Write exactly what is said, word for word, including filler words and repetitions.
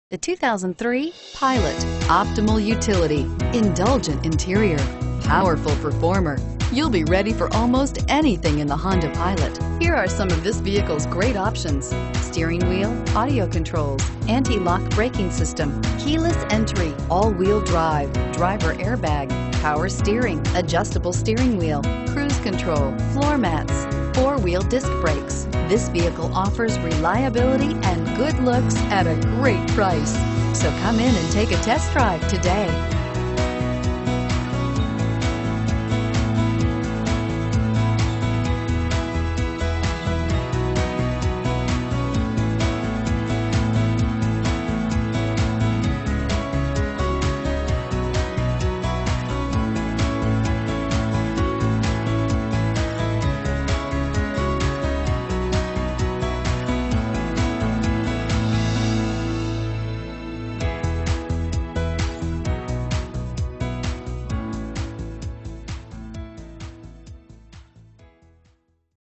The two thousand three Pilot. Optimal utility, indulgent interior, powerful performer. You'll be ready for almost anything in the Honda Pilot. Here are some of this vehicle's great options: steering wheel audio controls, anti-lock braking system, keyless entry, all-wheel drive, driver airbag, power steering, adjustable steering wheel, cruise control, floor mats, four-wheel disc brakes. This vehicle offers reliability and good looks at a great price. So come in and take a test drive today.